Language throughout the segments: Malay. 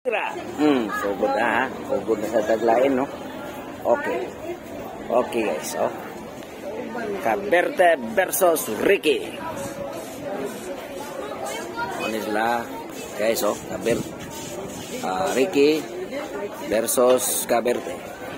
Sugod na ha. Sugod na sa taglain, no? Okay. Okay guys, oh. Caberte versus Ricky. Ano sila? Guys, oh. Ricky versus Caberte.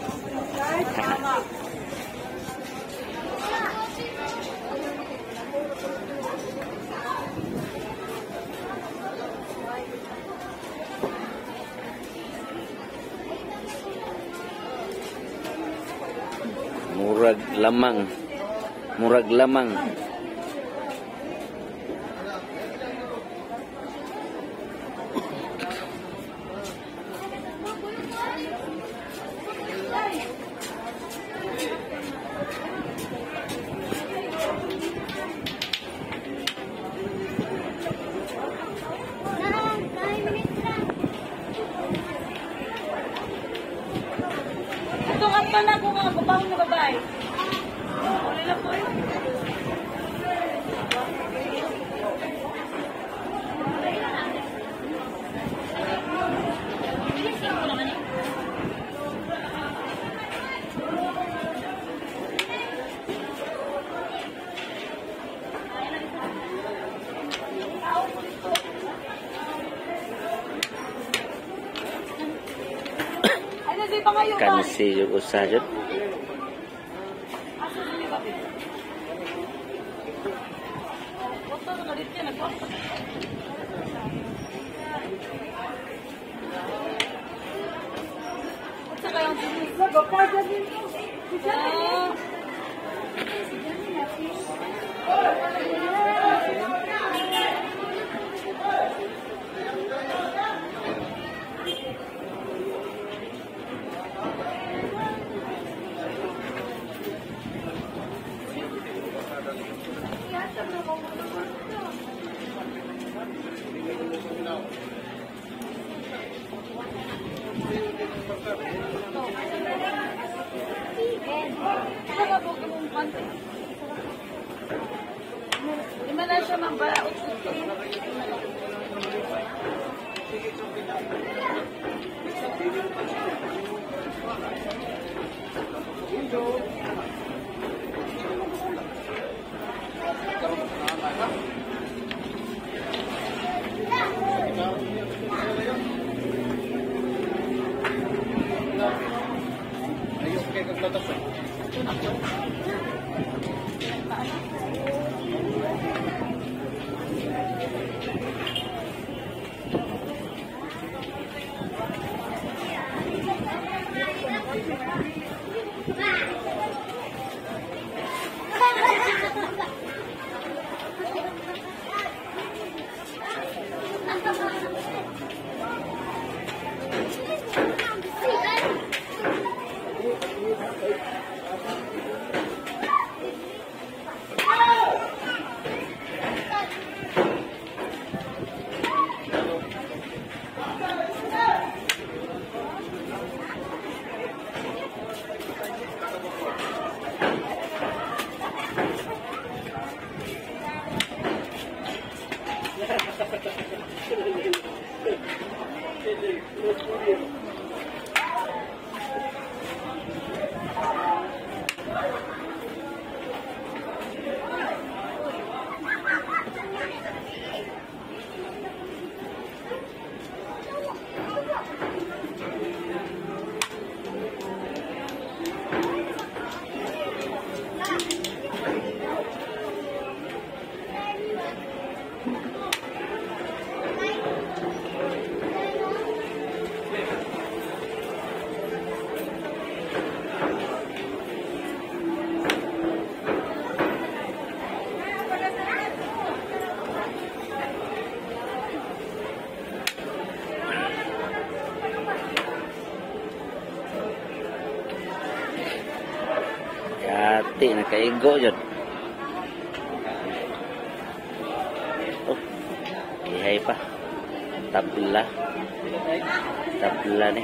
Murag lamang. Ito nga pala kung nga babae na babae. Uli lang po yun. Kansi yung usahot. Lima na siya mabaraot. Kati nakaigo yun. Oh, ihay pa. Tabla. Tabla nih.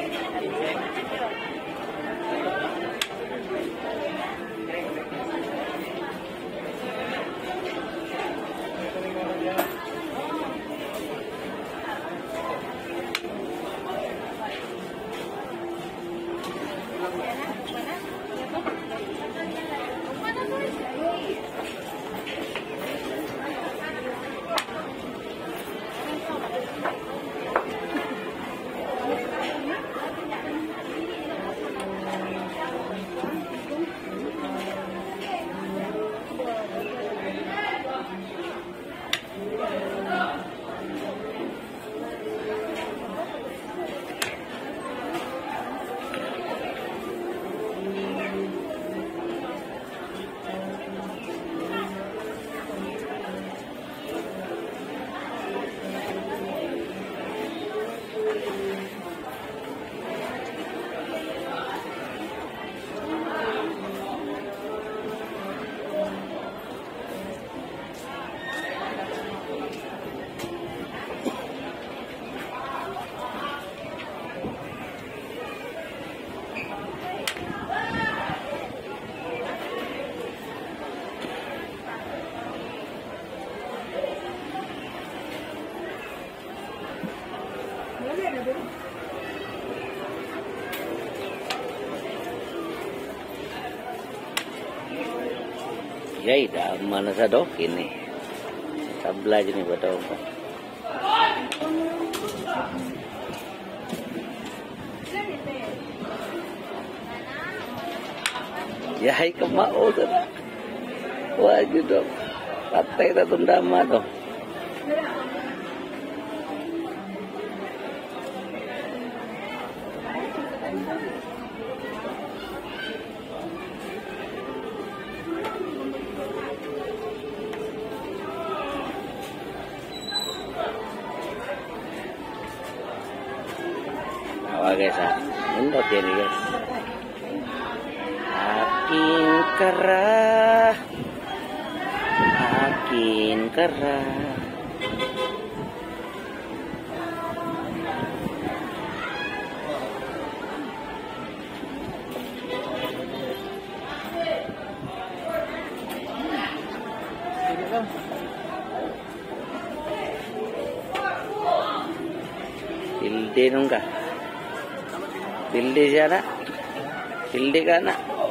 Yay, dah mana sa dok ini. Tabla je ni betul. Yay, kemau tu. Wajib dok. Patay ta tundama tu. Guys, indot ini guys. Akin kerah. Tilde nungka. Tilde siapa? Tilde kana.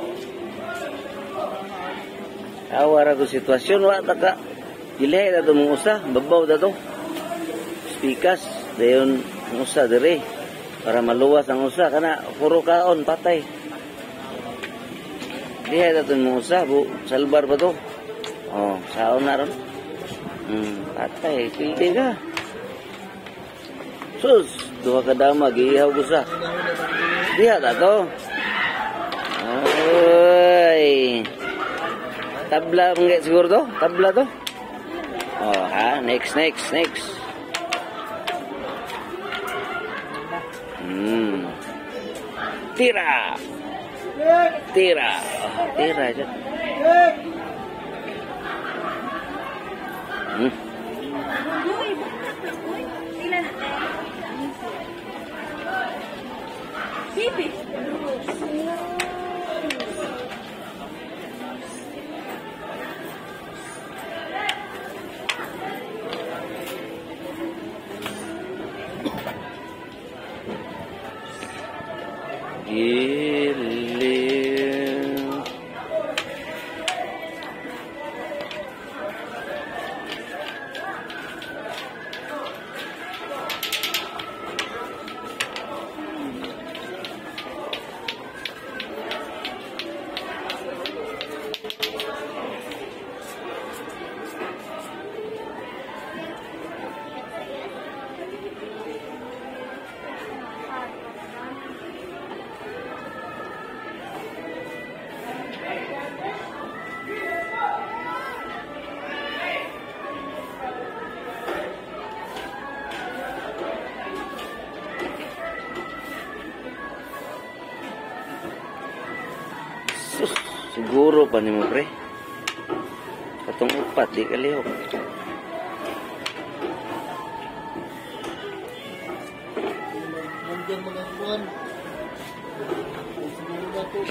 Awara tu situasyon wa taka. Ilay na ito mong usa, babaw na ito. Spikas, dayon mong usa dire. Para maluwas ang usa, kana puro kaon, patay. Ilay na ito mong usa, salbar ba ito? Oh, saon na ron. Patay, tilde ka. Sus, duha ka dama, giihaw usa. Diha na ito. Ay. Tabla mga siguro to? Tabla to? Oh, ha? Next. Tira. Tira aja. Siguro pa ni mo pre. Katong upat di kalihok. Nandiyan mga buwan. Siguro na po.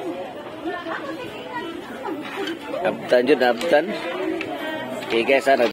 Abtan jud abtan. Okay guys,